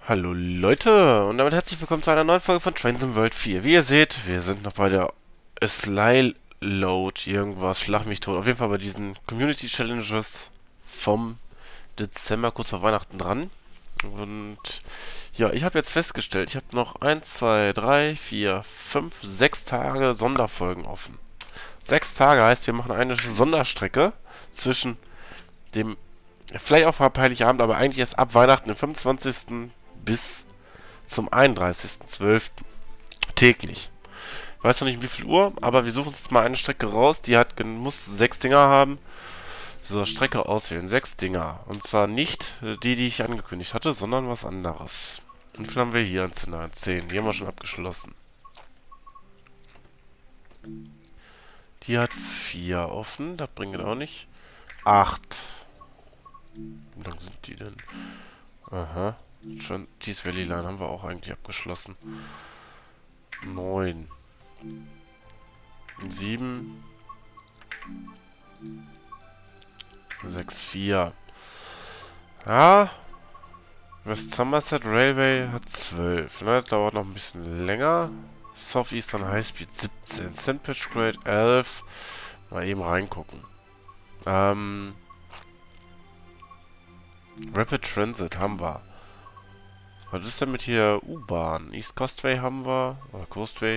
Hallo Leute und damit herzlich willkommen zu einer neuen Folge von Train Sim World 4. Wie ihr seht, wir sind noch bei der Sly Load irgendwas, schlag mich tot. Auf jeden Fall bei diesen Community Challenges vom Dezember kurz vor Weihnachten dran. Und ja, ich habe jetzt festgestellt, ich habe noch 1, 2, 3, 4, 5, 6 Tage Sonderfolgen offen. 6 Tage heißt, wir machen eine Sonderstrecke zwischen dem, vielleicht auch ab Heiligabend, aber eigentlich erst ab Weihnachten, den 25. bis zum 31.12. täglich. Ich weiß noch nicht, wie viel Uhr, aber wir suchen uns jetzt mal eine Strecke raus, die muss 6 Dinger haben. So, Strecke auswählen, 6 Dinger. Und zwar nicht die ich angekündigt hatte, sondern was anderes. Wie viel haben wir hier? 10. Die haben wir schon abgeschlossen. Die hat 4 offen, das bringt auch nicht. 8. Wie lang sind die denn? Aha. Schon Cheese Valley Line haben wir auch eigentlich abgeschlossen. 9. 7. 6, 4. Ja. West Somerset Railway hat 12. Ne? Das dauert noch ein bisschen länger. Southeastern Highspeed 17. St. Pitch Grade 11. Mal eben reingucken. Rapid Transit haben wir. Was ist denn mit hier U-Bahn? East Coastway haben wir. Oder Coastway.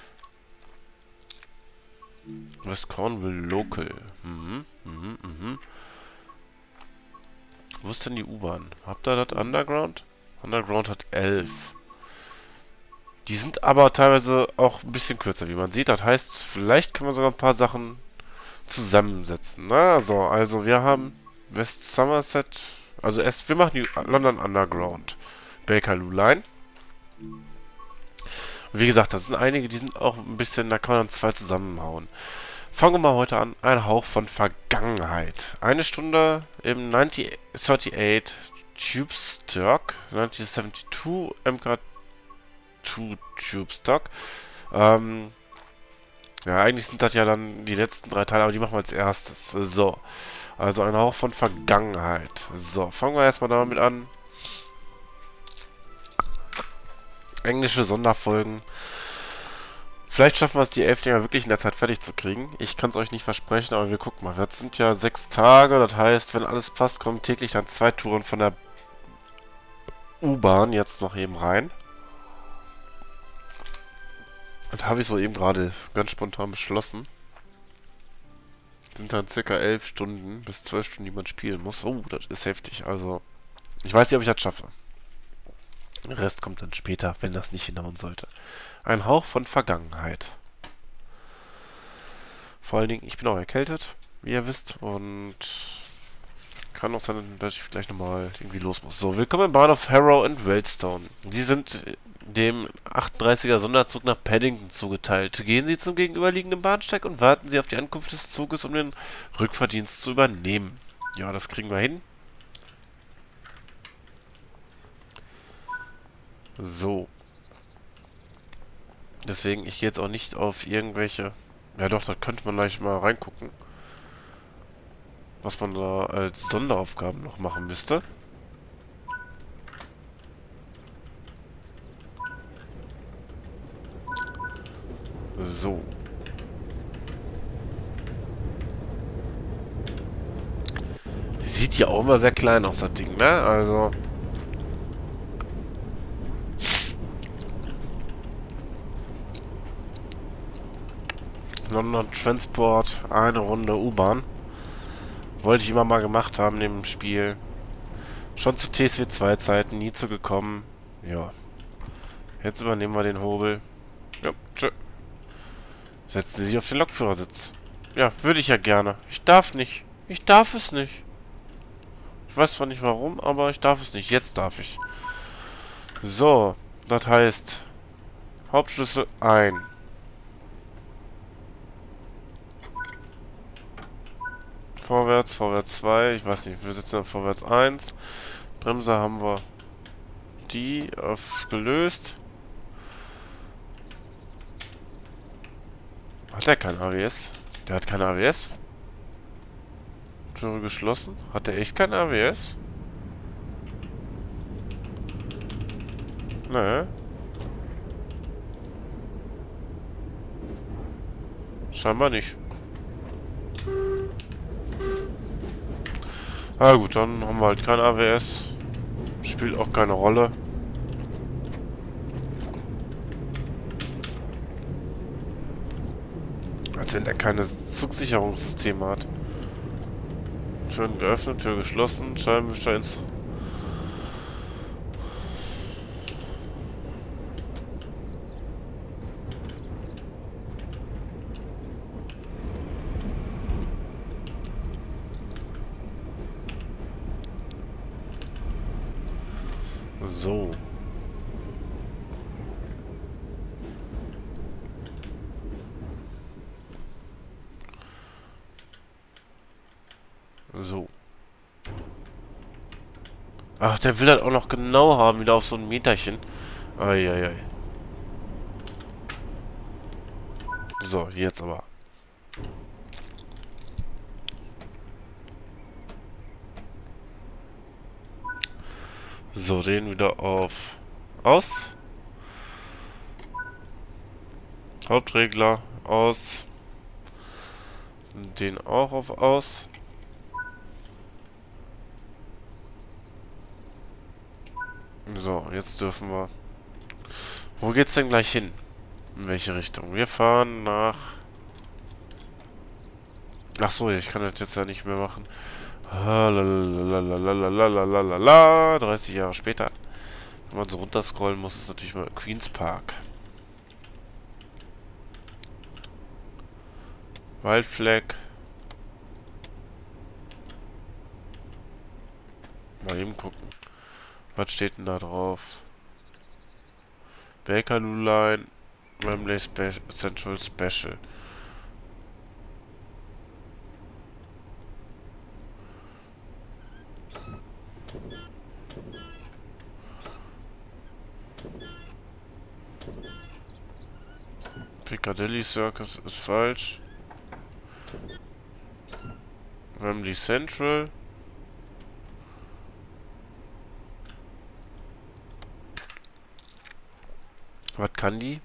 West Cornwall Local. Wo ist denn die U-Bahn? Habt ihr das Underground? Underground hat 11. Die sind aber teilweise auch ein bisschen kürzer, wie man sieht. Das heißt, vielleicht können wir sogar ein paar Sachen zusammensetzen. Na, also wir haben West Somerset. Also wir machen die London Underground. Bakerloo Line. Und wie gesagt, das sind einige, die sind auch ein bisschen, da kann man dann 2 zusammenhauen. Fangen wir mal heute an. Ein Hauch von Vergangenheit. Eine Stunde im 1938 Tube Stock, 1972 MK2 Tube Stock. Ja, eigentlich sind das ja dann die letzten 3 Teile, aber die machen wir als erstes. So. Also ein Hauch von Vergangenheit. So, fangen wir erstmal damit an. Englische Sonderfolgen. Vielleicht schaffen wir es, die 11 Dinger wirklich in der Zeit fertig zu kriegen. Ich kann es euch nicht versprechen, aber wir gucken mal. Das sind ja 6 Tage. Das heißt, wenn alles passt, kommen täglich dann 2 Touren von der U-Bahn jetzt noch eben rein. Das habe ich so eben gerade ganz spontan beschlossen. Das sind dann circa 11 Stunden bis 12 Stunden, die man spielen muss. Oh, das ist heftig. Also, ich weiß nicht, ob ich das schaffe. Der Rest kommt dann später, wenn das nicht hinhauen sollte. Ein Hauch von Vergangenheit. Vor allen Dingen, ich bin auch erkältet, wie ihr wisst, und kann auch sein, dass ich gleich nochmal irgendwie los muss. So, willkommen im Bahnhof Harrow und Wealdstone. Sie sind dem 38er Sonderzug nach Paddington zugeteilt. Gehen Sie zum gegenüberliegenden Bahnsteig und warten Sie auf die Ankunft des Zuges, um den Rückfahrdienst zu übernehmen. Ja, das kriegen wir hin. So. Deswegen, ich gehe jetzt auch nicht auf irgendwelche... Ja doch, da könnte man gleich mal reingucken. Was man da als Sonderaufgaben noch machen müsste. So. Sieht ja auch immer sehr klein aus, das Ding, ne? Also... London Transport, eine Runde U-Bahn. Wollte ich immer mal gemacht haben neben dem Spiel. Schon zu TSW 2 Zeiten, nie zu gekommen. Ja. Jetzt übernehmen wir den Hobel. Ja, tschö. Setzen Sie sich auf den Lokführersitz. Ja, würde ich ja gerne. Ich darf nicht. Ich darf es nicht. Ich weiß zwar nicht warum, aber ich darf es nicht. Jetzt darf ich. So, das heißt Hauptschlüssel ein. Vorwärts, vorwärts 2, ich weiß nicht, wir sitzen auf vorwärts 1. Bremse haben wir die gelöst. Hat der kein ABS? Der hat kein ABS? Türe geschlossen? Hat der echt kein ABS? Ne. Scheinbar nicht. Na gut, dann haben wir halt kein AWS. Spielt auch keine Rolle. Als wenn er keine Zugsicherungssysteme hat. Türen geöffnet, Tür geschlossen, Scheibenwischer ins... So. So. Ach, der will das auch noch genau haben, wieder auf so ein Meterchen. Eieiei. So, jetzt aber. So, den wieder auf aus. Hauptregler aus. Den auch auf aus. So, jetzt dürfen wir... Wo geht's denn gleich hin? In welche Richtung? Wir fahren nach... Ach so, ich kann das jetzt ja nicht mehr machen. 30 Jahre später. Wenn man so runterscrollen muss, ist natürlich mal Queen's Park. Wild Flag. Mal eben gucken. Was steht denn da drauf? Bakerloo Line, Wembley Central Special. Piccadilly Circus ist falsch. Wembley Central. Was kann die?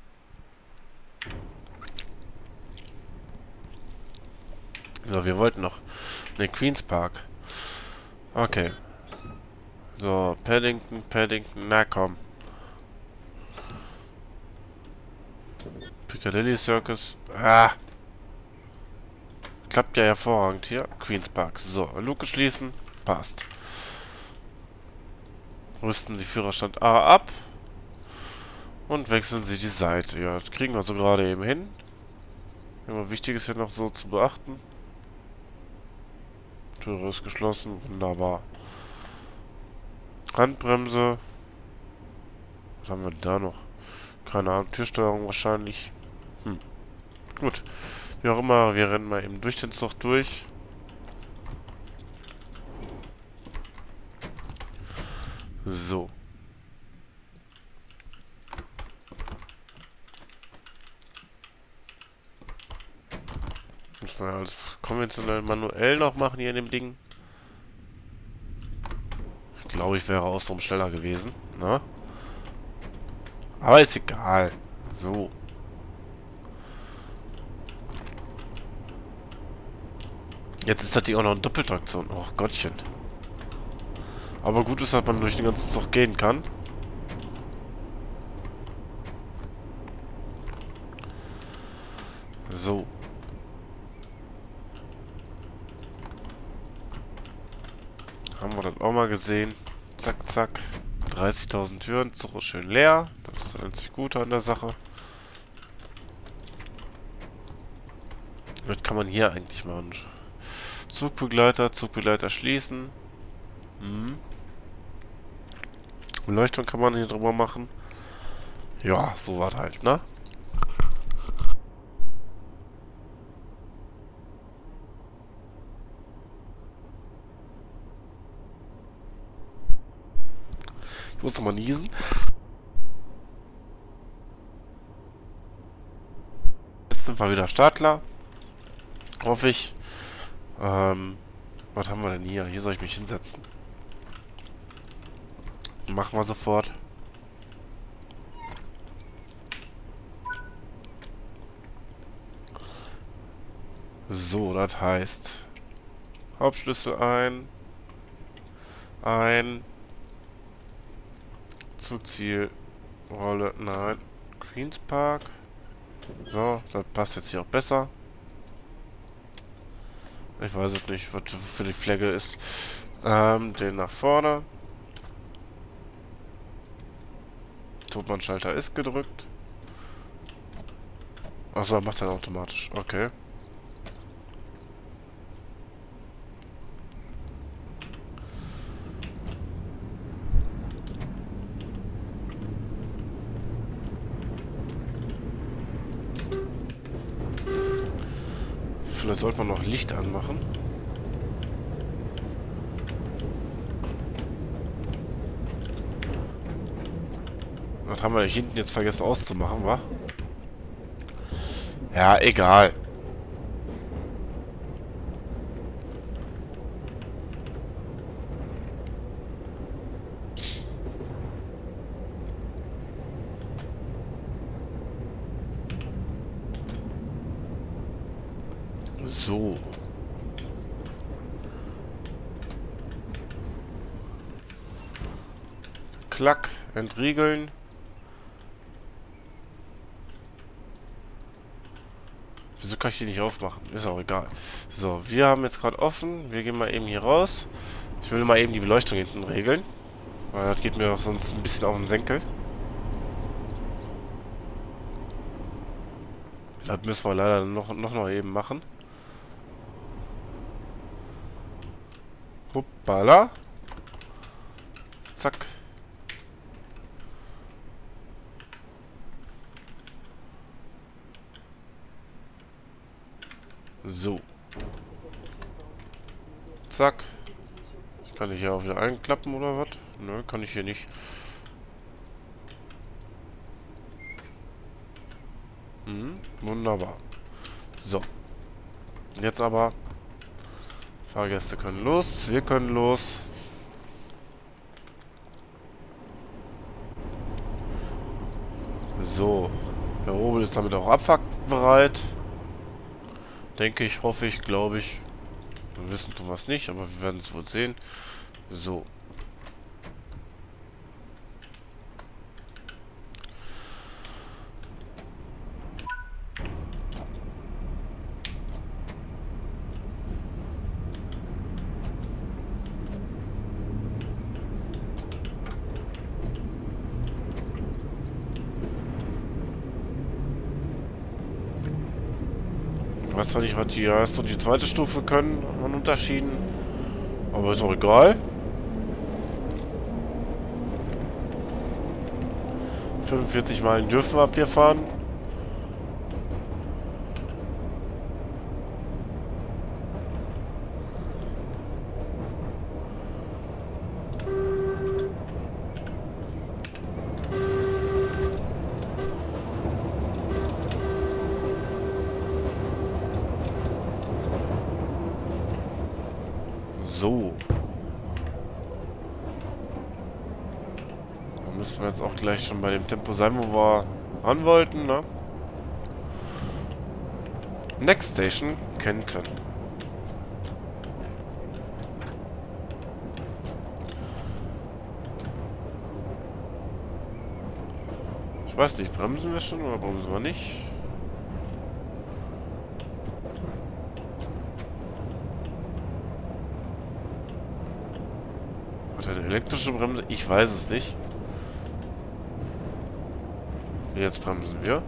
So, wir wollten noch... Ne, Queen's Park. Okay. So, Paddington, na komm. Piccadilly Circus. Ah! Klappt ja hervorragend hier. Queen's Park. So, Luke schließen. Passt. Rüsten Sie Führerstand A ab. Und wechseln Sie die Seite. Ja, das kriegen wir so gerade eben hin. Immer wichtig ist ja noch so zu beachten. Tür ist geschlossen. Wunderbar. Handbremse. Was haben wir da noch? Keine Ahnung. Türsteuerung wahrscheinlich. Gut. Wie auch immer, wir rennen mal eben durch den Zug durch. So. Muss man ja alles konventionell manuell noch machen hier in dem Ding. Ich glaube, ich wäre außenrum schneller gewesen. Ne? Aber ist egal. So. Jetzt ist das Ding auch noch eine Doppeltraktion. Oh Gottchen. Aber gut ist, dass man durch den ganzen Zug gehen kann. So. Haben wir das auch mal gesehen. Zack, zack. 30.000 Türen. Zug ist schön leer. Das ist das einzig Gute an der Sache. Was kann man hier eigentlich machen? Zugbegleiter schließen. Beleuchtung kann man hier drüber machen. Ja, so was halt, ne? Ich muss doch mal niesen. Jetzt sind wir wieder Startklar. Hoffe ich. Was haben wir denn hier? Hier soll ich mich hinsetzen. Machen wir sofort. So, das heißt Hauptschlüssel ein, Zugziel, Rolle, nein, Queens Park. So, das passt jetzt hier auch besser. Ich weiß es nicht, was für die Flagge ist. Den nach vorne. Totmannschalter ist gedrückt. Achso, macht er automatisch. Okay. Vielleicht sollte man noch Licht anmachen. Das haben wir hinten jetzt vergessen auszumachen, wa? Ja, egal. So. Klack, entriegeln. Wieso kann ich die nicht aufmachen? Ist auch egal. So, wir haben jetzt gerade offen. Wir gehen mal eben hier raus. Ich will mal eben die Beleuchtung hinten regeln. Weil das geht mir doch sonst ein bisschen auf den Senkel. Das müssen wir leider noch eben machen. Hoppala. Zack. So. Zack. Kann ich hier auch wieder einklappen oder was? Nö, kann ich hier nicht. Wunderbar. So. Jetzt aber. Fahrgäste können los. Wir können los. So. Der Robel ist damit auch abfahrtbereit. Denke ich, hoffe ich, glaube ich. Wir wissen tun wir es nicht, aber wir werden es wohl sehen. So. Ich weiß zwar nicht, was die erste und die zweite Stufe können an Unterschieden. Aber ist auch egal. 45 Meilen dürfen wir ab hier fahren. So. Da müssen wir jetzt auch gleich schon bei dem Tempo sein, wo wir ran wollten, ne? Next Station, Kenton. Ich weiß nicht, bremsen wir schon oder bremsen wir nicht? Hat er eine elektrische Bremse? Ich weiß es nicht. Jetzt bremsen wir.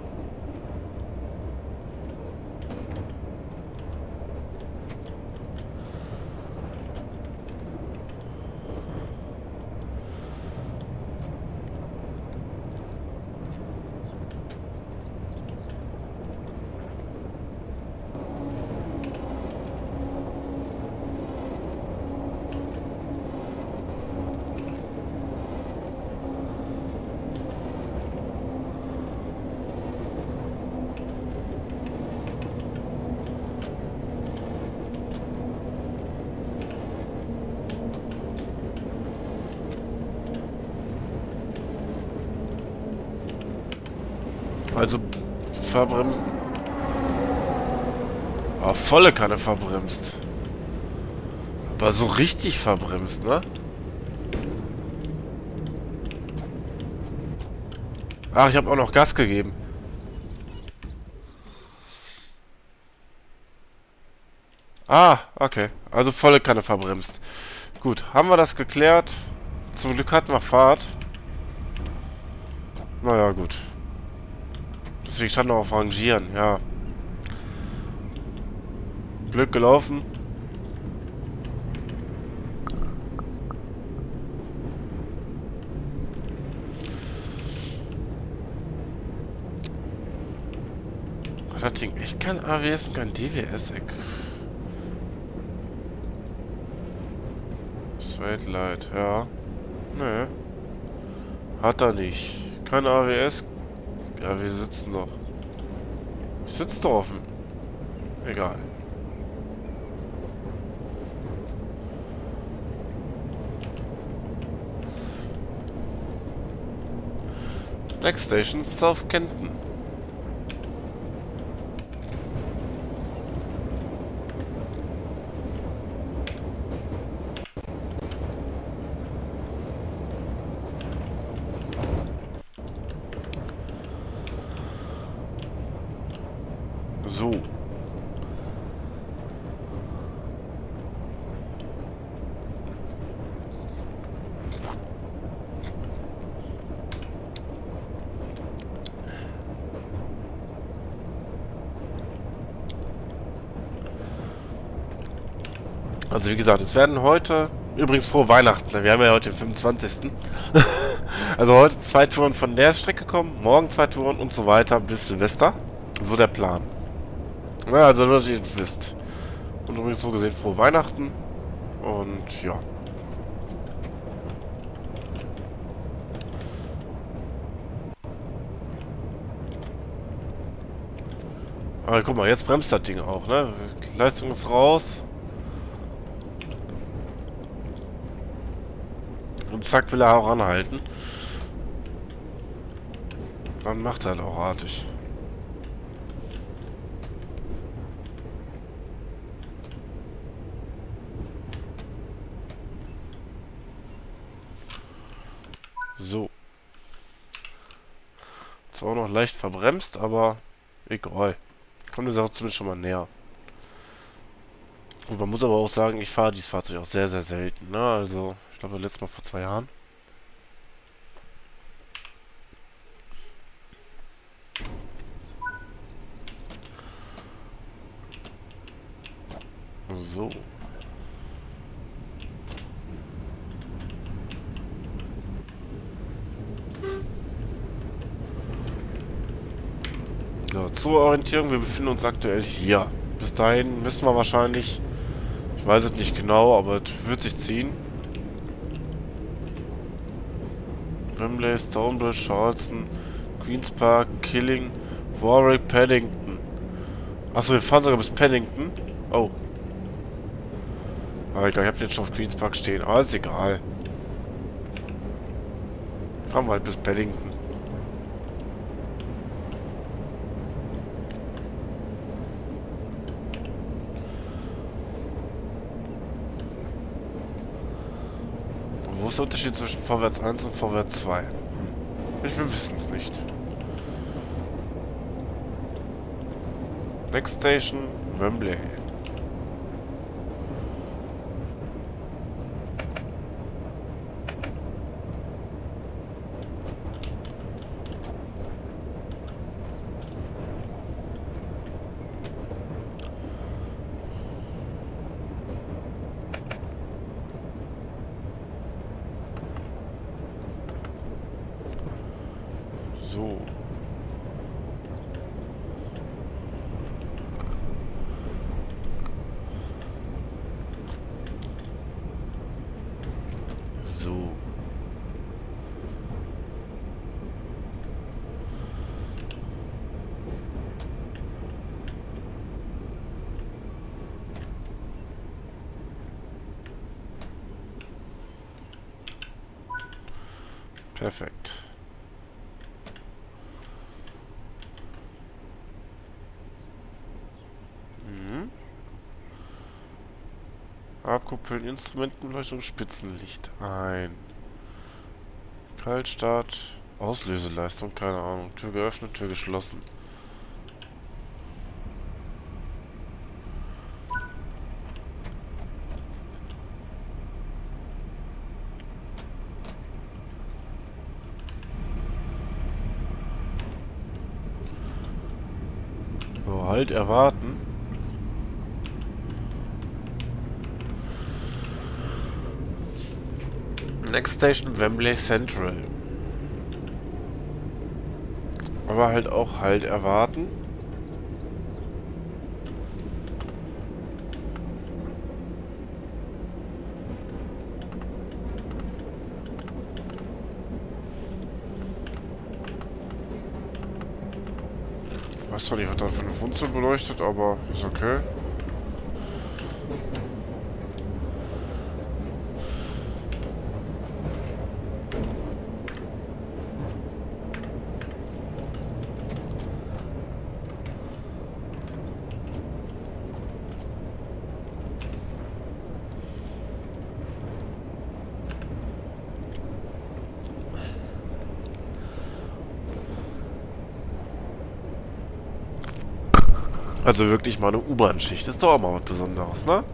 Also verbremsen. Oh, volle Kanne verbremst. Aber so richtig verbremst, ne? Ach, ich habe auch noch Gas gegeben. Ah, okay. Also volle Kanne verbremst. Gut, haben wir das geklärt. Zum Glück hatten wir Fahrt. Naja, gut. Deswegen stand noch auf Rangieren, ja. Blöd gelaufen. Hat das Ding echt kein AWS und kein DWS-Eck? Straight Light, ja. Nö. Hat er nicht. Kein AWS. Ja, wir sitzen doch. Ich sitze doch auf dem... Egal. Next Station, South Kenton. So. Also wie gesagt, es werden heute... Übrigens frohe Weihnachten. Wir haben ja heute den 25. Also heute 2 Touren von der Strecke kommen, morgen 2 Touren und so weiter bis Silvester. So der Plan. Ja, also nur, dass ihr das wisst. Und übrigens so gesehen frohe Weihnachten. Und ja. Aber guck mal, jetzt bremst das Ding auch, ne? Leistung ist raus. Und zack, will er auch anhalten. Dann macht er halt auch artig. So. Zwar auch noch leicht verbremst, aber egal. Kommt der Sache zumindest schon mal näher. Gut, man muss aber auch sagen, ich fahre dieses Fahrzeug auch sehr, sehr selten. Ne? Also, ich glaube, letztes Mal vor 2 Jahren. So. So, zur Orientierung, wir befinden uns aktuell hier. Bis dahin wissen wir wahrscheinlich, ich weiß es nicht genau, aber es wird sich ziehen. Wembley, Stonebridge, Charleston, Queen's Park, Killing, Warwick, Paddington. Achso, wir fahren sogar bis Paddington. Oh. Aber ich habe jetzt schon auf Queen's Park stehen. Aber ist egal. Fahren wir halt bis Paddington. Wo ist der Unterschied zwischen Vorwärts 1 und Vorwärts 2? Wir wissen es nicht. Next Station, Wembley. So. So. Perfekt. Mhm. Dunkeln, Instrumentenbeleuchtung, Spitzenlicht ein. Kaltstart, Auslöseleistung, keine Ahnung. Tür geöffnet, Tür geschlossen. So, halt erwarten. Next Station Wembley Central. Aber halt auch halt erwarten. Ich weiß zwar nicht, was da für eine Funzel beleuchtet, aber ist okay. Also wirklich mal eine U-Bahn-Schicht. Ist doch auch mal was Besonderes, ne?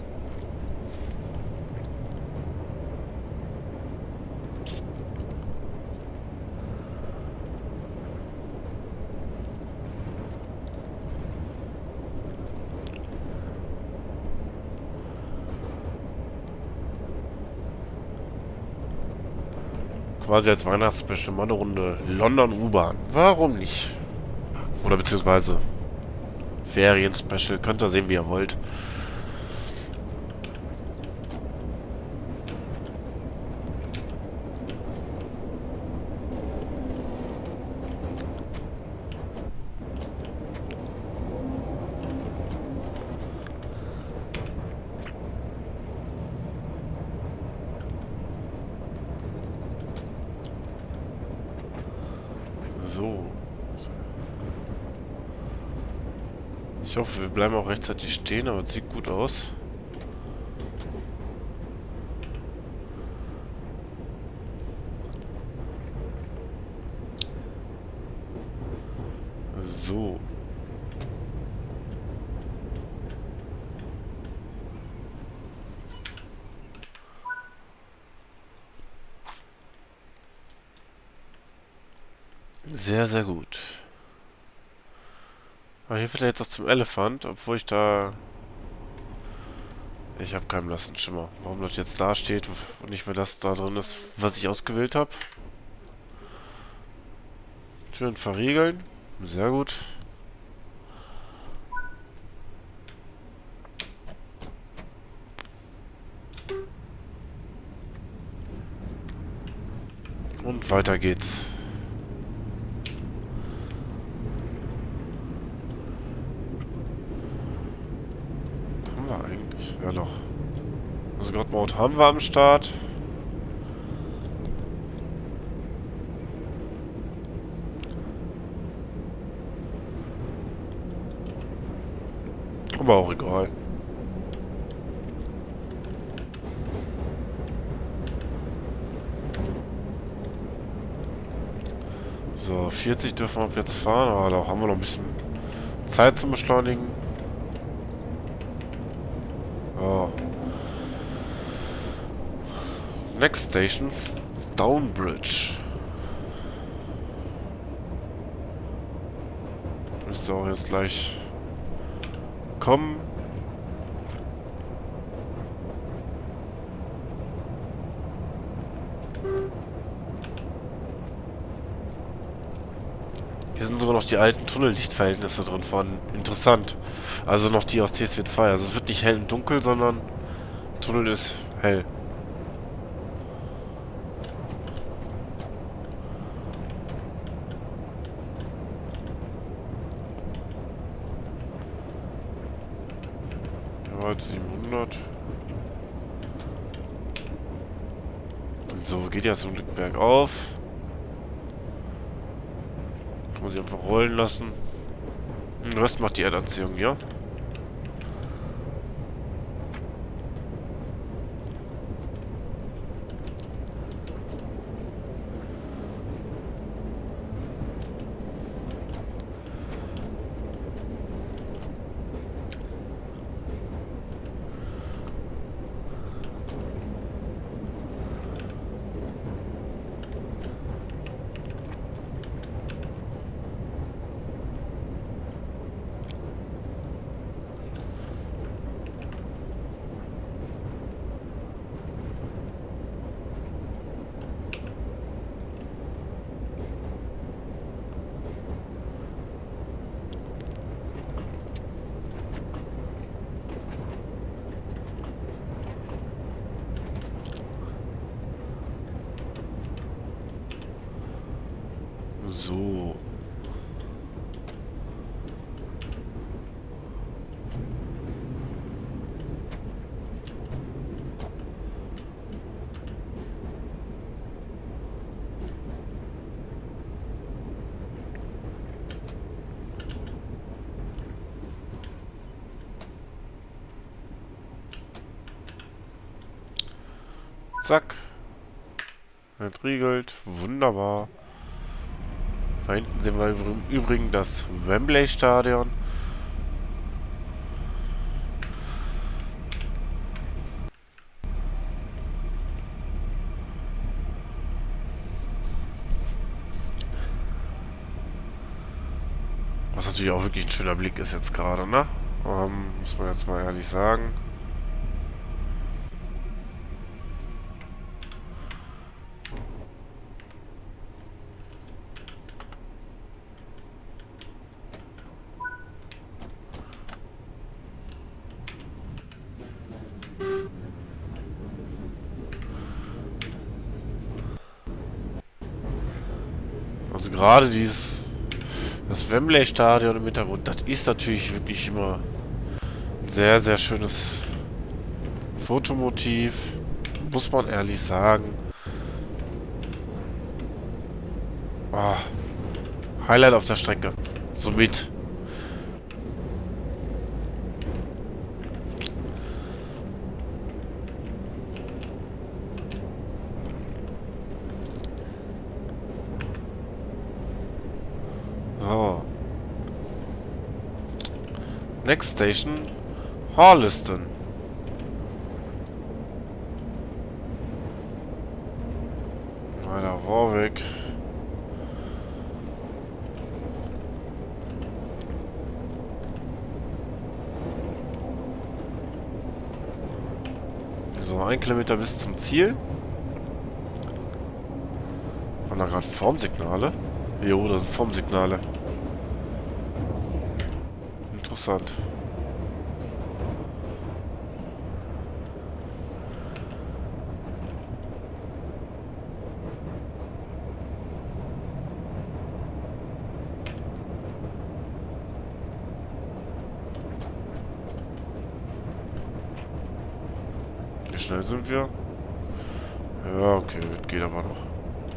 Quasi als Weihnachtsspecial mal eine Runde London U-Bahn. Warum nicht? Oder beziehungsweise Ferien-Special. Könnt ihr sehen, wie ihr wollt. So. Ich hoffe, wir bleiben auch rechtzeitig stehen, aber es sieht gut aus. So. Sehr, sehr gut. Aber hier wird er jetzt auch zum Elefant, obwohl ich da... Ich habe keinen blassen Schimmer. Warum das jetzt da steht und nicht mehr das da drin ist, was ich ausgewählt habe. Türen verriegeln. Sehr gut. Und weiter geht's. Haben wir eigentlich? Ja, noch. Also God Mode haben wir am Start. Aber auch egal. So, 40 dürfen wir ab jetzt fahren, aber da haben wir noch ein bisschen Zeit zum Beschleunigen. Oh. Next Station, Stonebridge. Müsste auch jetzt gleich kommen. Hier sind sogar noch die alten Tunnellichtverhältnisse drin von. Interessant. Also noch die aus TSW 2. Also es wird nicht hell und dunkel, sondern Tunnel ist hell. Ja, 700. So, geht ja zum Glück bergauf. Kann man sie einfach rollen lassen. Den Rest macht die Erdanziehung, ja? So. Zack. Entriegelt. Wunderbar. Da hinten sehen wir im Übrigen das Wembley-Stadion. Was natürlich auch wirklich ein schöner Blick ist jetzt gerade, ne? Muss man jetzt mal ehrlich sagen. Also gerade das Wembley-Stadion im Hintergrund, das ist natürlich wirklich immer ein sehr, sehr schönes Fotomotiv, muss man ehrlich sagen. Oh, Highlight auf der Strecke. Somit. So. Next Station, Harleston. Weiter Warwick. So, 1 Kilometer bis zum Ziel. Waren da gerade Formsignale? Jo, das sind Formsignale. Interessant. Wie schnell sind wir? Ja, okay, das geht aber noch.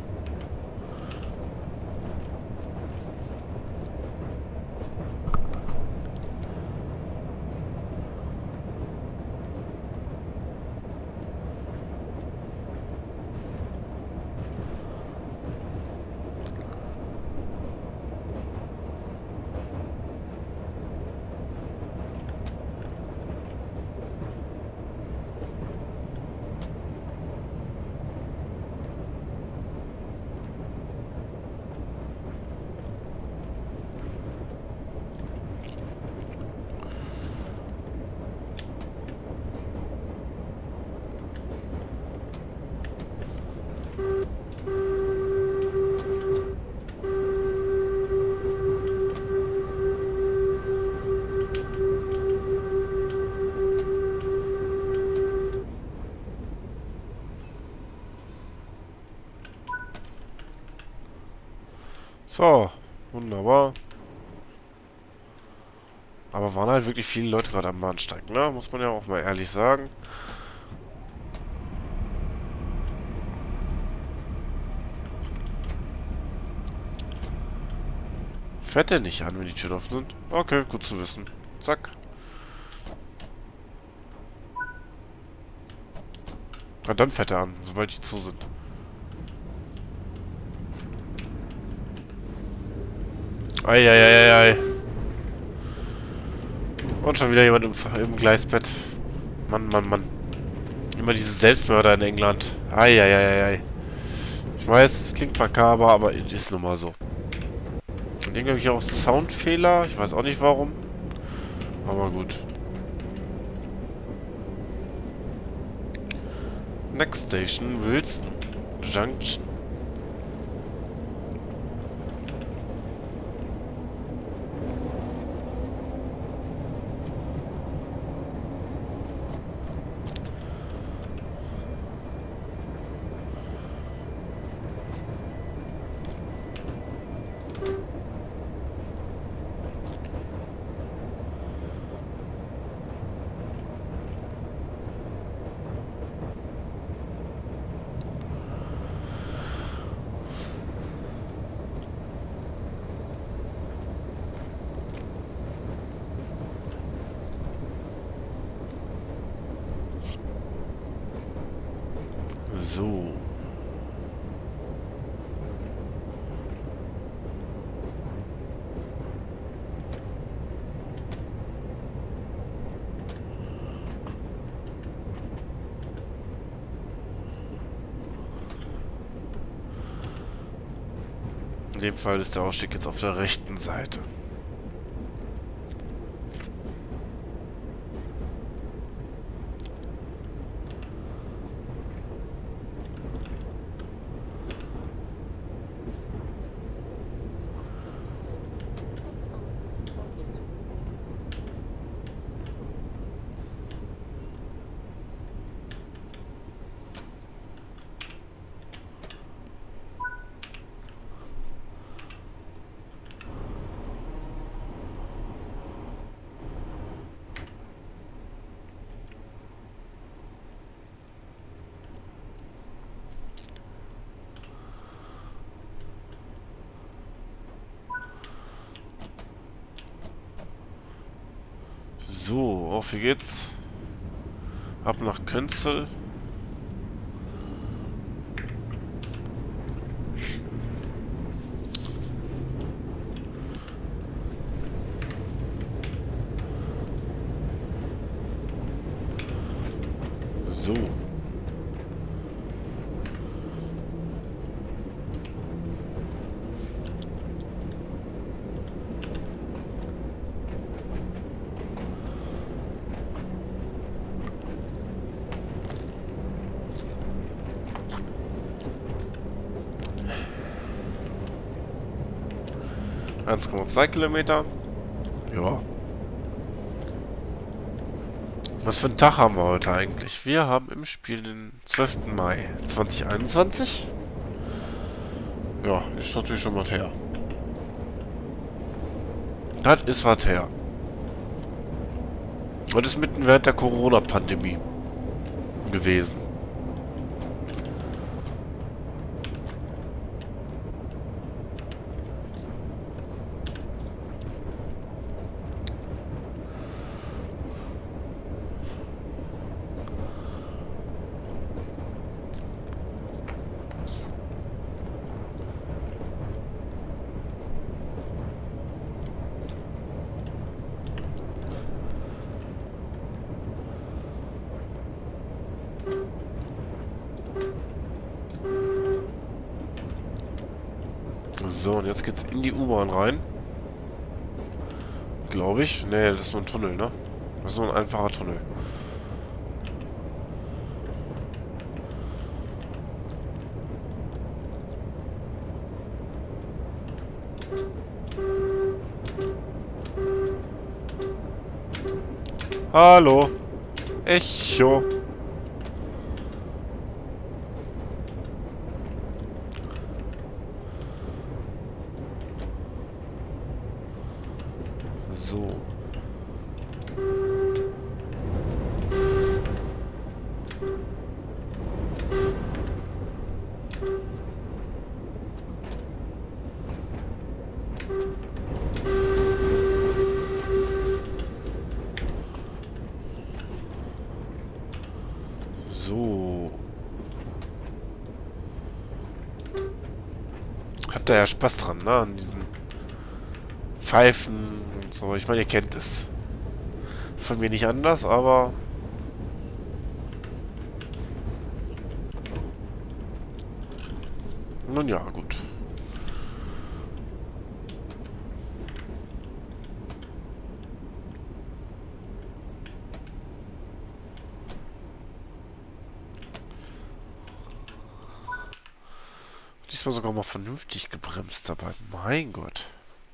So, wunderbar. Aber waren halt wirklich viele Leute gerade am Bahnsteig, ne? Muss man ja auch mal ehrlich sagen. Fährt der nicht an, wenn die Türen offen sind? Okay, gut zu wissen. Zack. Na dann fährt er an, sobald die zu sind. Eieieiei. Und schon wieder jemand im Gleisbett. Mann, Mann, Mann. Immer diese Selbstmörder in England. Eieieiei. Ich weiß, es klingt makaber, aber es ist nun mal so. Und irgendwie habe ich auch Soundfehler. Ich weiß auch nicht warum. Aber gut. Next Station, Wilson Junction. In dem Fall ist der Ausstieg jetzt auf der rechten Seite. So, auf wie geht's? Ab nach Künzel. So. Eins Komma zwei Kilometer. Ja. Was für einen Tag haben wir heute eigentlich? Wir haben im Spiel den 12. Mai 2021. Ja, ist natürlich schon was her. Das ist was her. Das ist mitten während der Corona-Pandemie gewesen. So, und jetzt geht's in die U-Bahn rein. Glaube ich. Nee, das ist nur ein Tunnel, ne? Das ist nur ein einfacher Tunnel. Hallo. Echo. So. So. Habt ihr ja Spaß dran, ne? An diesen Pfeifen und so. Ich meine, ihr kennt es. Von mir nicht anders, aber... Nun ja, gut. Diesmal sogar mal vernünftig gebremst dabei. Mein Gott.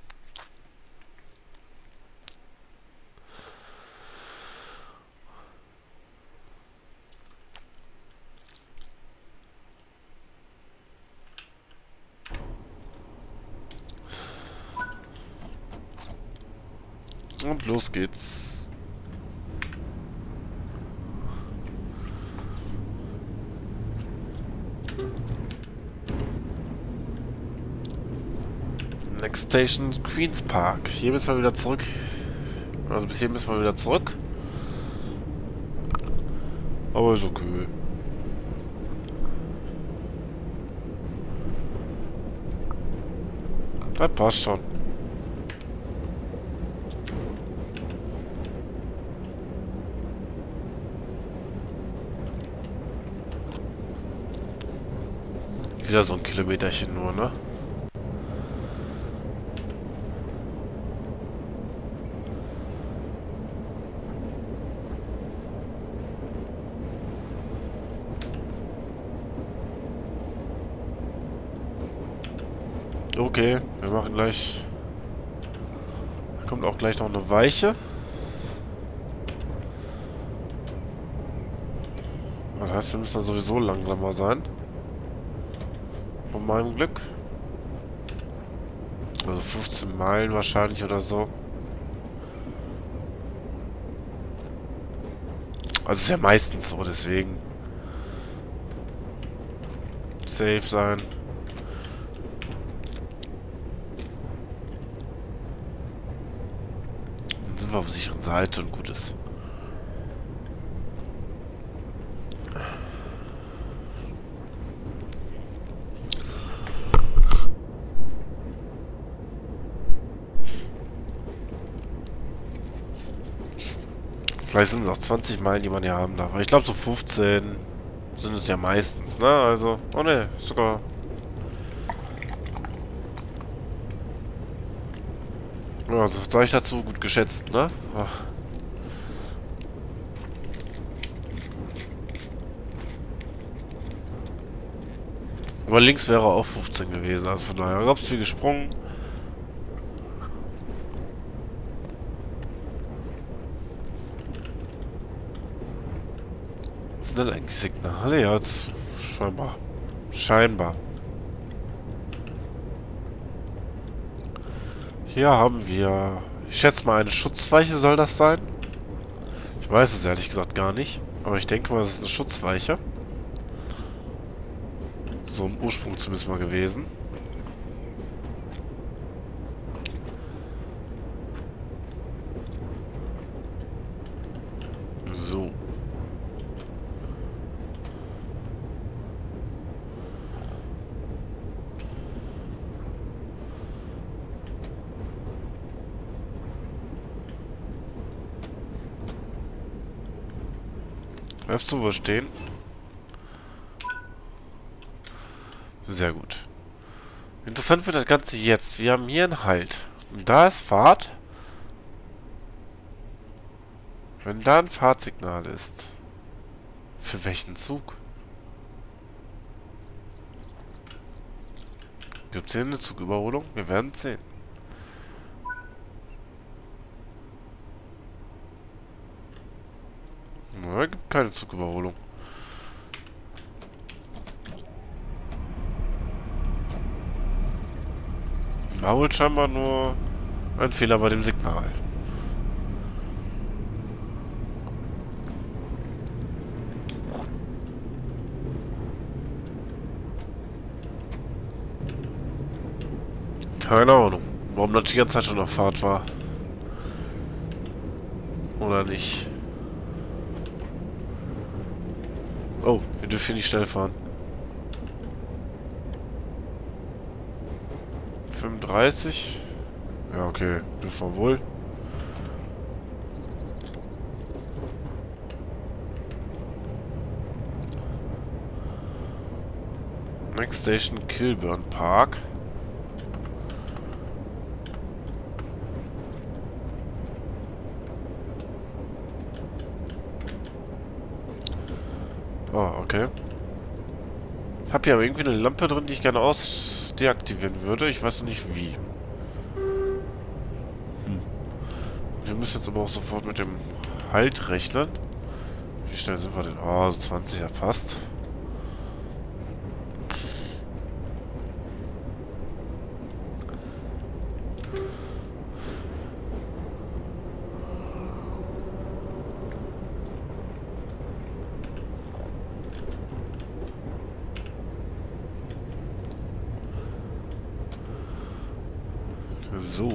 Und los geht's. Next Station Queen's Park. Hier müssen wir wieder zurück. Also bis hier müssen wir wieder zurück. Aber ist okay. Das passt schon. Wieder so ein Kilometerchen nur, ne? Okay, wir machen gleich... Da kommt auch gleich noch eine Weiche. Das heißt, wir müssen dann sowieso langsamer sein. Von meinem Glück. Also 15 Meilen wahrscheinlich oder so. Also ist ja meistens so, deswegen. Safe sein. Dann sind wir auf der sicheren Seite und gut ist. Vielleicht sind es auch 20 Meilen, die man hier haben darf. Aber ich glaube so 15 sind es ja meistens, ne? Also, oh ne, sogar... Ja, also, was sage ich dazu? Gut geschätzt, ne? Ach. Aber links wäre auch 15 gewesen, also von daher gab es viel gesprungen. Was sind denn eigentlich Signale? Ja, jetzt scheinbar. Scheinbar. Hier haben wir... Ich schätze mal, eine Schutzweiche soll das sein. Ich weiß es ehrlich gesagt gar nicht. Aber ich denke mal, das ist eine Schutzweiche. So im Ursprung zumindest mal gewesen. So. Bleibst du wo stehen? Sehr gut. Interessant wird das Ganze jetzt. Wir haben hier einen Halt. Und da ist Fahrt. Wenn da ein Fahrtsignal ist. Für welchen Zug? Gibt es hier eine Zugüberholung? Wir werden es sehen. Nein, gibt keine Zugüberholung. War wohl scheinbar nur ein Fehler bei dem Signal. Keine Ahnung, warum das die ganze Zeit schon auf Fahrt war. Oder nicht. Oh, wir dürfen hier nicht schnell fahren. 35. Ja, okay, dürfen wir wohl. Next Station Kilburn Park. Oh, okay. Ich habe hier aber irgendwie eine Lampe drin, die ich gerne deaktivieren würde. Ich weiß noch nicht wie. Wir müssen jetzt aber auch sofort mit dem Halt rechnen. Wie schnell sind wir denn? Oh, 20, ja passt. So.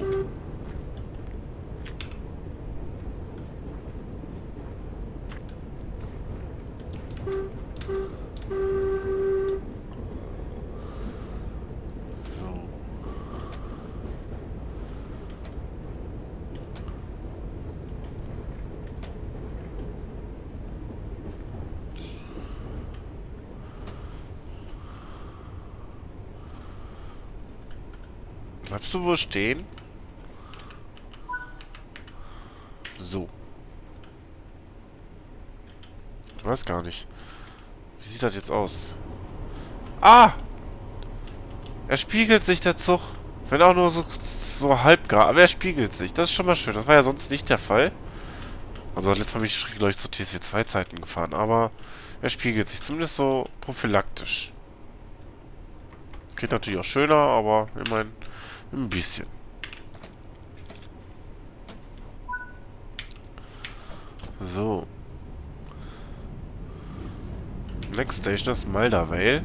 Bleibst du wohl stehen? So. Ich weiß gar nicht. Wie sieht das jetzt aus? Ah! Er spiegelt sich, der Zug. Wenn auch nur so halb gar. Aber er spiegelt sich. Das ist schon mal schön. Das war ja sonst nicht der Fall. Also letztes Mal bin ich, glaube ich, zu TSW 2 Zeiten gefahren. Aber er spiegelt sich. Zumindest so prophylaktisch. Geht natürlich auch schöner, aber immerhin ein bisschen. So. Next Station ist Malda Vale.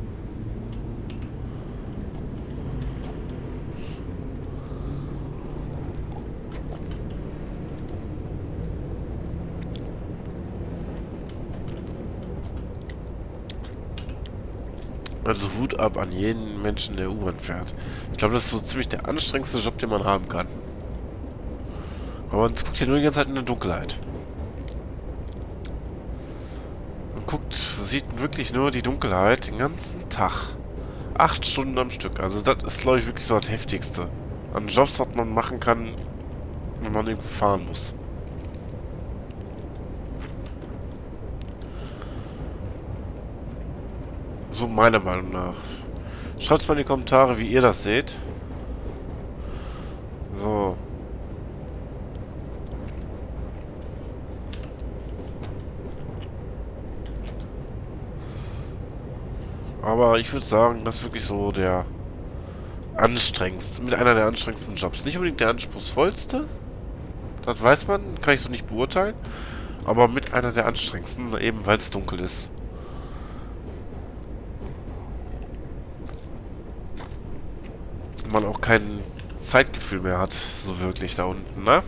Also Hut ab an jeden Menschen, der U-Bahn fährt. Ich glaube, das ist so ziemlich der anstrengendste Job, den man haben kann. Aber man guckt ja nur die ganze Zeit in der Dunkelheit. Man guckt, sieht wirklich nur die Dunkelheit den ganzen Tag. 8 Stunden am Stück. Also das ist, glaube ich, wirklich so das Heftigste an Jobs, was man machen kann, wenn man irgendwo fahren muss. So meiner Meinung nach. Schreibt mal in die Kommentare, wie ihr das seht. So. Aber ich würde sagen, das ist wirklich so der anstrengendste, mit einer der anstrengendsten Jobs. Nicht unbedingt der anspruchsvollste. Das weiß man, kann ich so nicht beurteilen. Aber mit einer der anstrengendsten, eben weil es dunkel ist. Man auch kein Zeitgefühl mehr hat, so wirklich da unten, ne?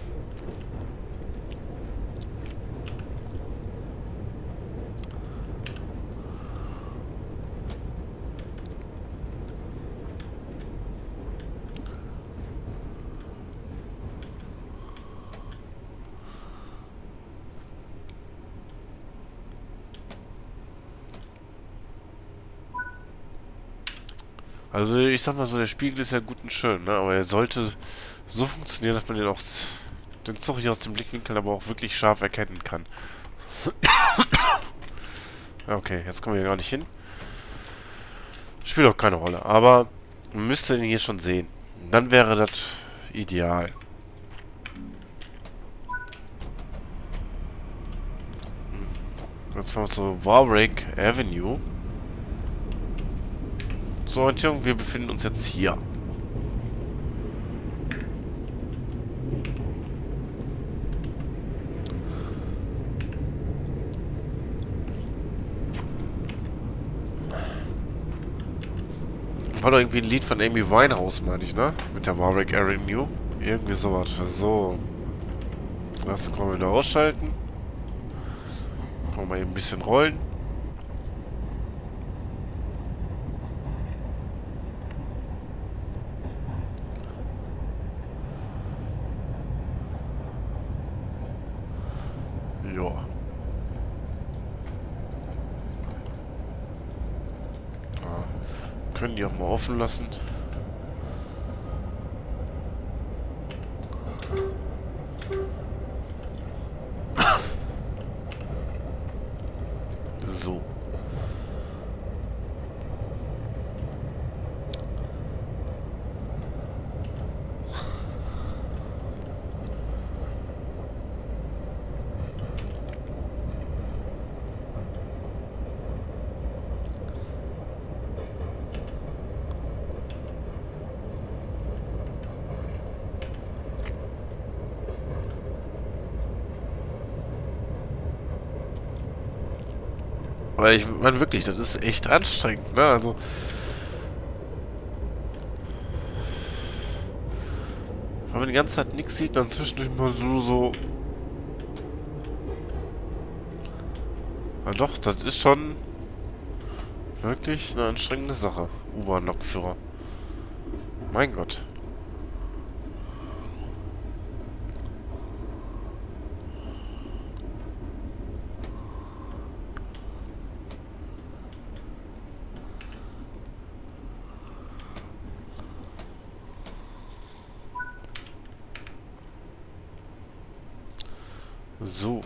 Also ich sag mal so, der Spiegel ist ja gut und schön, ne? Aber er sollte so funktionieren, dass man den Zug hier aus dem Blickwinkel aber auch wirklich scharf erkennen kann. Okay, jetzt kommen wir hier gar nicht hin. Spielt auch keine Rolle, aber man müsste den hier schon sehen. Dann wäre das ideal. Jetzt fahren wir zur Warwick Avenue. Zur Orientierung, wir befinden uns jetzt hier. War doch irgendwie ein Lied von Amy Winehouse, meine ich, ne? Mit der Warwick Avenue. Irgendwie sowas. So. Das können wir wieder ausschalten. Können wir mal eben ein bisschen rollen. Ja. Können die auch mal offen lassen. So. Weil ich meine wirklich, das ist echt anstrengend, ne? Also. Wenn man die ganze Zeit nichts sieht, dann zwischendurch mal so. Na doch, das ist schon wirklich eine anstrengende Sache. U-Bahn-Lokführer. Mein Gott. So.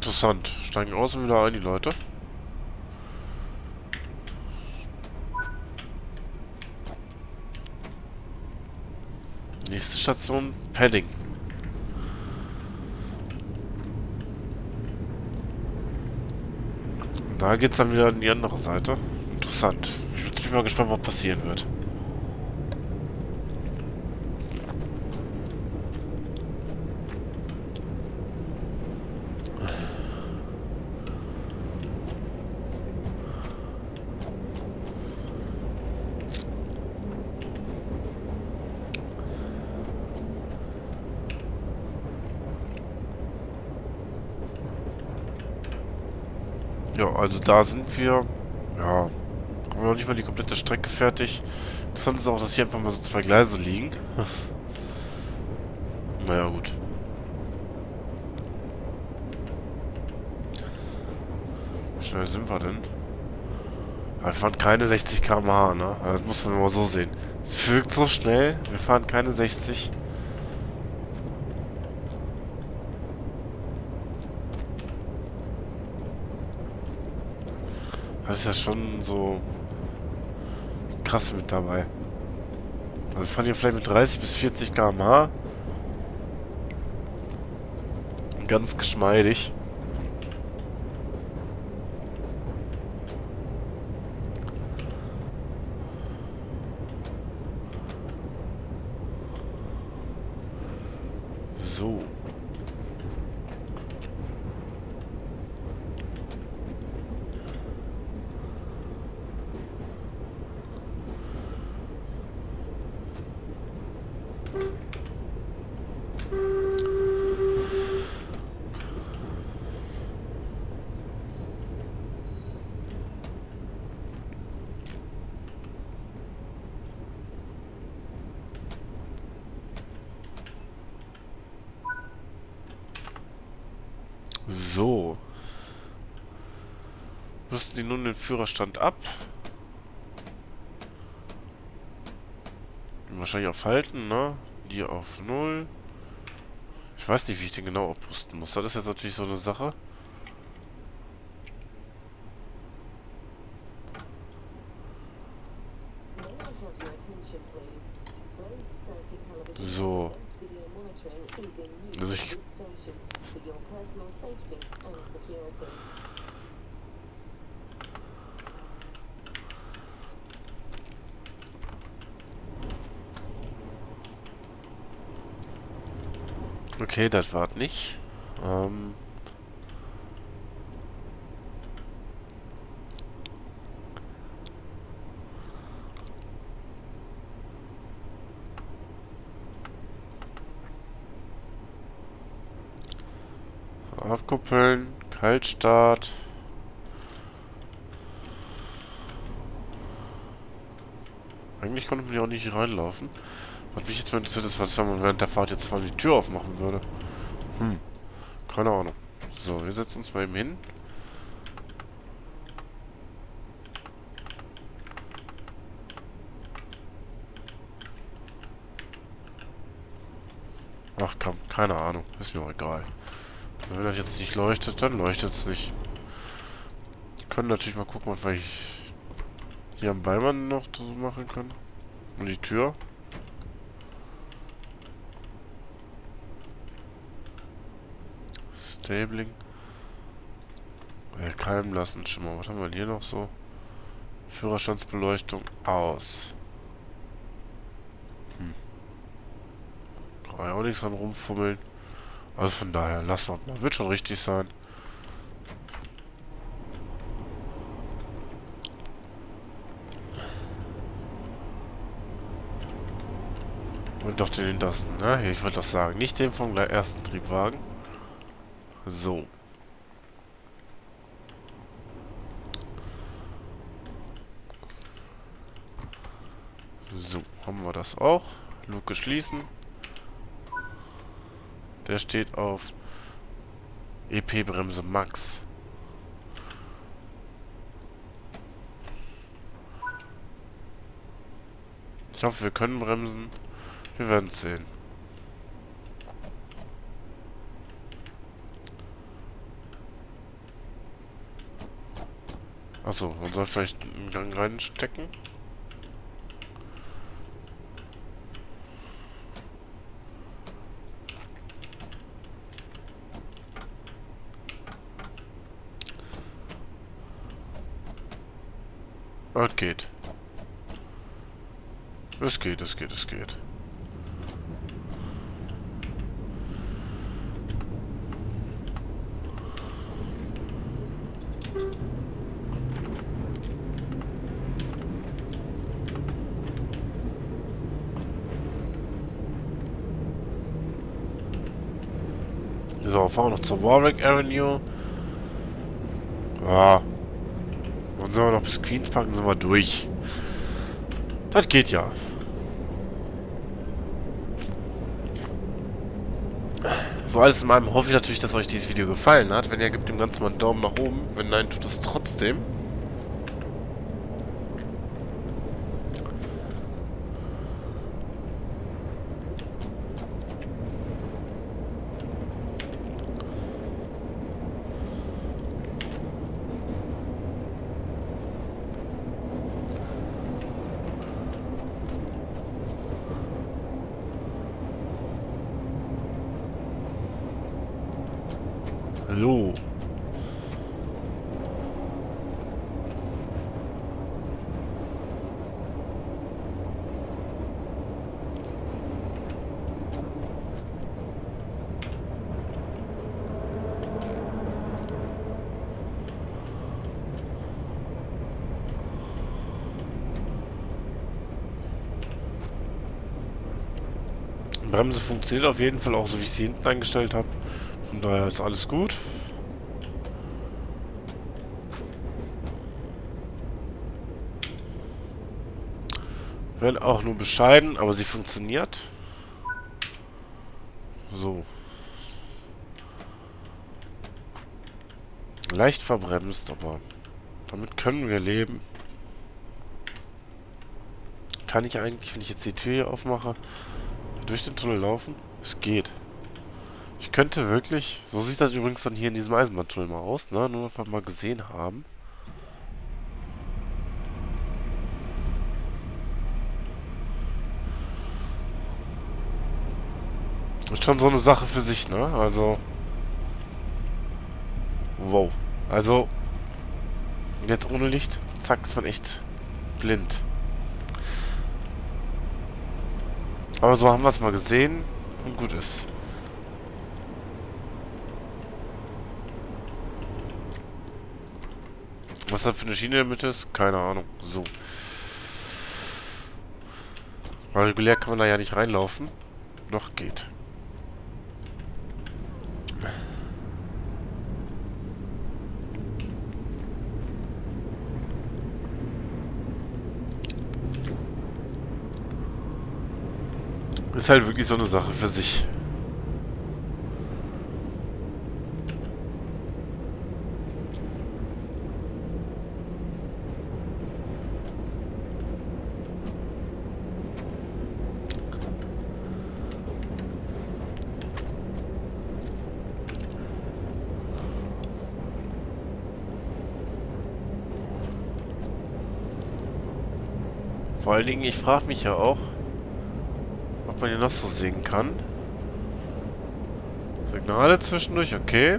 Interessant. Steigen außen wieder ein, die Leute. Nächste Station, Paddington. Und da geht's dann wieder an die andere Seite. Interessant. Ich bin mal gespannt, was passieren wird. Ja, also da sind wir. Ja, haben wir noch nicht mal die komplette Strecke fertig. Interessant ist auch, dass hier einfach mal so zwei Gleise liegen. Naja, gut. Wie schnell sind wir denn? Wir fahren keine 60 km/h, ne? Das muss man mal so sehen. Es wirkt so schnell, wir fahren keine 60. Das ist ja schon so krass mit dabei. Also wir fahren hier vielleicht mit 30 bis 40 km/h. Ganz geschmeidig. So. So. Rüsten Sie nun den Führerstand ab. Wahrscheinlich auf Halten, ne? Die auf 0. Ich weiß nicht, wie ich den genau abrüsten muss. Das ist jetzt natürlich so eine Sache. So. Also ich... Okay, das war's nicht. Abkuppeln, Kaltstart. Eigentlich konnte man ja auch nicht hier reinlaufen. Was mich jetzt mal interessiert ist, was wenn man während der Fahrt jetzt mal die Tür aufmachen würde. Keine Ahnung. So, wir setzen uns mal eben hin. Ach komm, keine Ahnung. Ist mir auch egal. Wenn das jetzt nicht leuchtet, dann leuchtet es nicht. Wir können natürlich mal gucken, was wir hier am Beimann noch so machen können. Und die Tür. Stabling. Keimen lassen schon mal. Was haben wir hier noch so? Führerstandsbeleuchtung aus. Kann ja auch nichts dran rumfummeln. Also von daher, lassen wir mal. Wird schon richtig sein. Und doch den hintersten, ne? Ich wollte doch sagen, nicht den vom ersten Triebwagen. So. So, haben wir das auch. Luke schließen. Der steht auf EP-Bremse Max. Ich hoffe, wir können bremsen. Wir werden es sehen. Achso, man soll vielleicht einen Gang reinstecken. Es geht. Es geht, es geht, es geht. So, fahren wir noch zur Warwick Avenue. Ja. Dann sind wir noch bis Queens Park und sind wir durch. Das geht ja. So, alles in allem hoffe ich natürlich, dass euch dieses Video gefallen hat. Wenn ja, gebt dem Ganzen mal einen Daumen nach oben. Wenn nein, tut es trotzdem. So. Bremse funktioniert auf jeden Fall auch so, wie ich sie hinten eingestellt habe. Von daher ist alles gut. Wenn auch nur bescheiden, aber sie funktioniert. So. Leicht verbremst, aber damit können wir leben. Kann ich eigentlich, wenn ich jetzt die Tür hier aufmache, durch den Tunnel laufen? Es geht. Ich könnte wirklich... So sieht das übrigens dann hier in diesem Eisenbahntunnel mal aus, ne? Nur einfach mal gesehen haben. Ist schon so eine Sache für sich, ne? Also... Wow. Also... Jetzt ohne Licht, zack, ist man echt blind. Aber so haben wir es mal gesehen und gut ist. Was da für eine Schiene in der Mitte ist? Keine Ahnung. So. Weil regulär kann man da ja nicht reinlaufen. Noch geht. Ist halt wirklich so eine Sache für sich. Vor allen Dingen, ich frage mich ja auch, ob man hier noch so sehen kann. Signale zwischendurch, okay.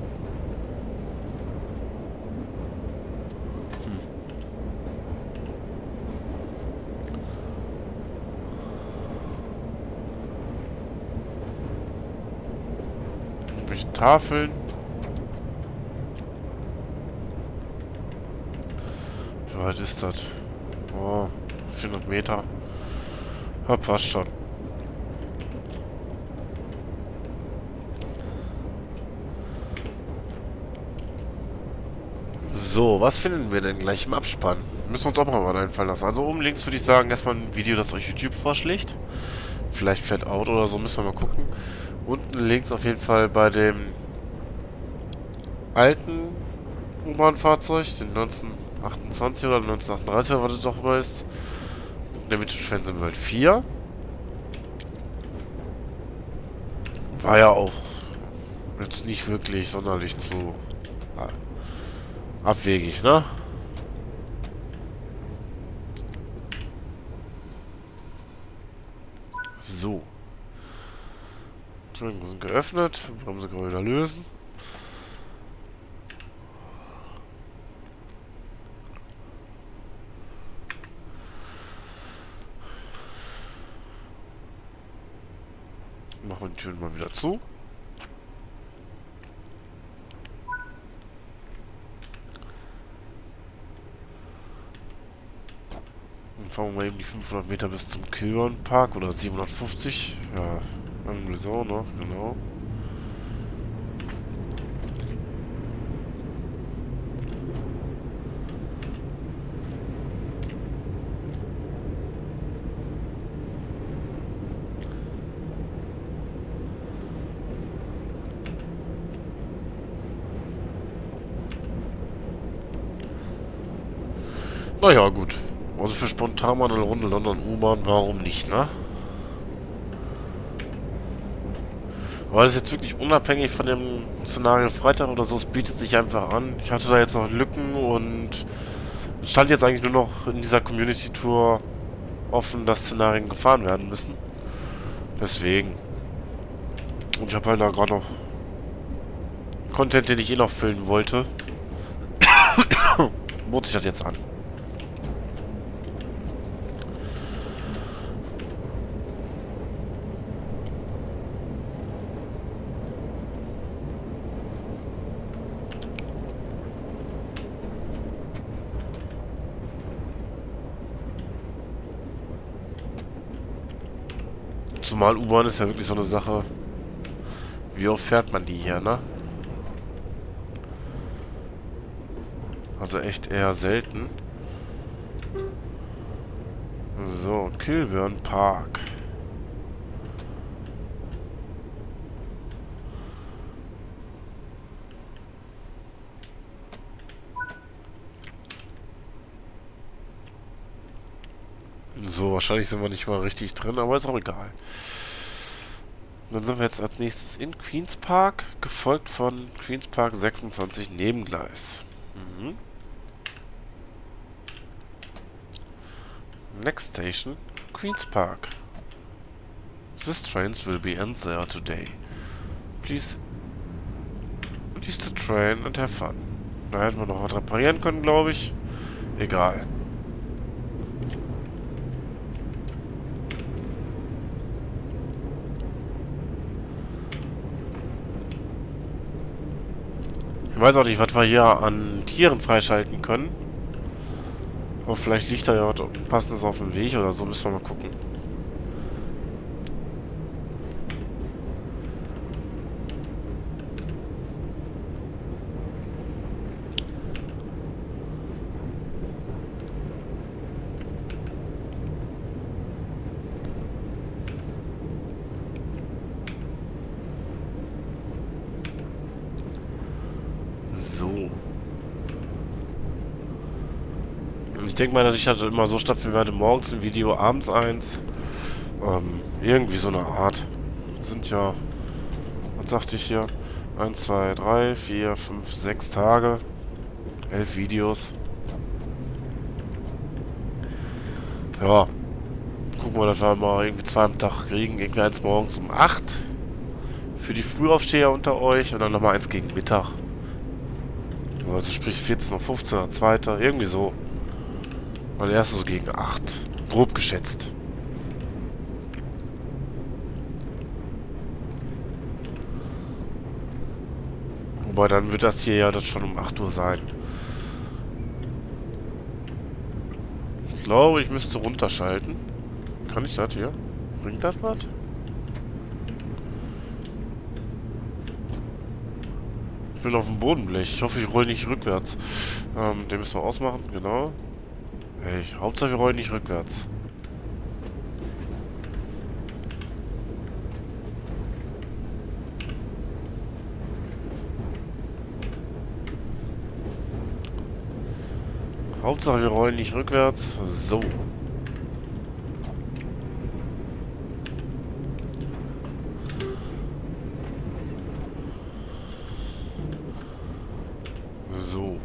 Irgendwelche Tafeln. Wie weit ist das? Oh, 400 Meter. Ja, passt schon. So, was finden wir denn gleich im Abspann? Müssen wir uns auch mal was einfallen lassen. Also oben links würde ich sagen, erstmal ein Video, das euch YouTube vorschlägt. Vielleicht Flat Out oder so, müssen wir mal gucken. Unten links auf jeden Fall bei dem alten U-Bahn-Fahrzeug, den 1928 oder 1938, was das doch immer ist. In der Mitte Fernsehwelt 4. War ja auch jetzt nicht wirklich sonderlich zu abwegig, ne? So. Türen sind geöffnet. Bremse können wir wieder lösen. Machen wir die Türen mal wieder zu. Dann fahren wir mal eben die 500 Meter bis zum Kilburn Park oder 750. Ja, irgendwie so, ne? Genau. Naja, gut. Also für spontan mal eine Runde London U-Bahn, warum nicht, ne? Aber das ist jetzt wirklich unabhängig von dem Szenario Freitag oder so, es bietet sich einfach an. Ich hatte da jetzt noch Lücken und es stand jetzt eigentlich nur noch in dieser Community-Tour offen, dass Szenarien gefahren werden müssen. Deswegen. Und ich habe halt da gerade noch Content, den ich eh noch füllen wollte. Bot sich das jetzt an. Zumal U-Bahn ist ja wirklich so eine Sache. Wie oft fährt man die hier, ne? Also echt eher selten. So, Kilburn Park. So, wahrscheinlich sind wir nicht mal richtig drin, aber ist auch egal. Dann sind wir jetzt als nächstes in Queen's Park, gefolgt von Queen's Park 26 Nebengleis. Mhm. Next station, Queen's Park. This trains will be end there today. Please the train and have fun. Da hätten wir noch was reparieren können, glaube ich. Egal. Ich weiß auch nicht, was wir hier an Tieren freischalten können. Aber vielleicht liegt da ja was Passendes auf dem Weg oder so. Müssen wir mal gucken. So. Ich denke mal, dass ich das immer so stattfinden werde. Morgens ein Video, abends eins. Irgendwie so eine Art. Das sind ja, was sagte ich hier? 1, 2, 3, 4, 5, 6 Tage. 11 Videos. Ja. Gucken wir, dass wir mal irgendwie 2 am Tag kriegen. Irgendwie eins morgens um 8. Für die Frühaufsteher unter euch. Und dann nochmal eins gegen Mittag. Also sprich 14 und 15 oder 2. Irgendwie so. Weil der erste so gegen 8. Grob geschätzt. Wobei dann wird das hier ja das schon um 8 Uhr sein. Ich glaube, ich müsste runterschalten. Kann ich das hier? Bringt das was? Ich bin auf dem Bodenblech. Ich hoffe, ich roll nicht rückwärts. Den müssen wir ausmachen, genau. Hey, Hauptsache wir rollen nicht rückwärts. Hauptsache wir rollen nicht rückwärts. So. So.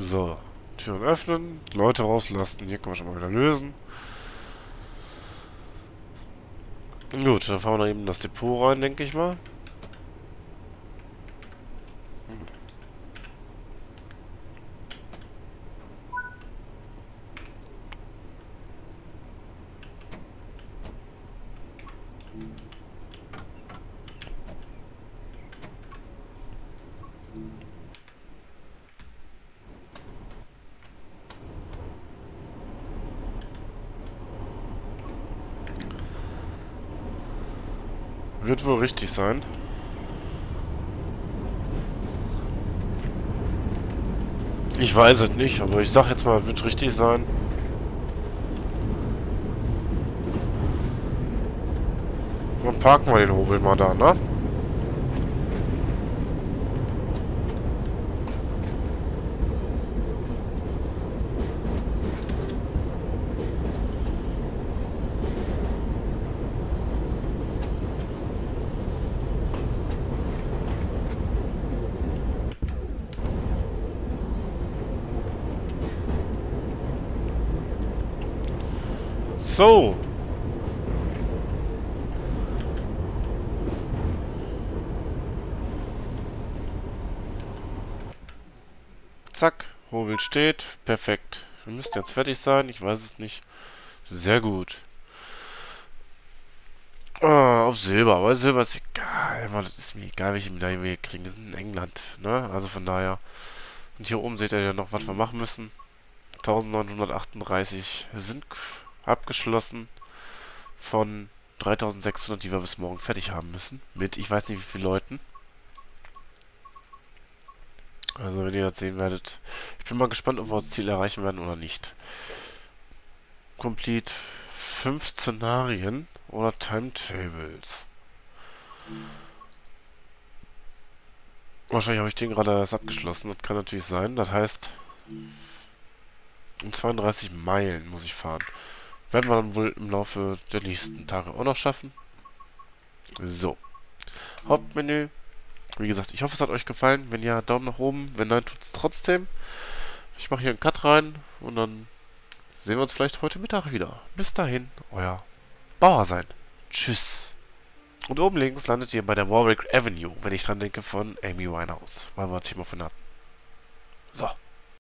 So. Türen öffnen, Leute rauslassen. Hier können wir schon mal wieder lösen. Gut, dann fahren wir noch eben in das Depot rein, denke ich mal. Wird wohl richtig sein. Ich weiß es nicht, aber ich sag jetzt mal, wird richtig sein. Dann parken wir den Hobel mal da, ne? So. Zack, Hobel steht. Perfekt. Wir müssten jetzt fertig sein, ich weiß es nicht. Sehr gut. Auf Silber, aber Silber ist egal. Aber das ist mir egal, welche Medaille wir hier kriegen. Wir sind in England, ne? Also von daher. Und hier oben seht ihr ja noch, was wir machen müssen. 1938 sind abgeschlossen von 3600, die wir bis morgen fertig haben müssen. Mit ich weiß nicht wie vielen Leuten. Also wenn ihr das sehen werdet. Ich bin mal gespannt, ob wir das Ziel erreichen werden oder nicht. Complete 5 Szenarien oder Timetables. Wahrscheinlich habe ich den gerade erst abgeschlossen. Das kann natürlich sein. Das heißt, in 32 Meilen muss ich fahren. Werden wir dann wohl im Laufe der nächsten Tage auch noch schaffen. So. Hauptmenü. Wie gesagt, ich hoffe, es hat euch gefallen. Wenn ja, Daumen nach oben. Wenn nein, tut es trotzdem. Ich mache hier einen Cut rein und dann sehen wir uns vielleicht heute Mittag wieder. Bis dahin, euer Bauersein. Tschüss. Und oben links landet ihr bei der Warwick Avenue, wenn ich dran denke, von Amy Winehouse, weil wir Thema von hatten. So.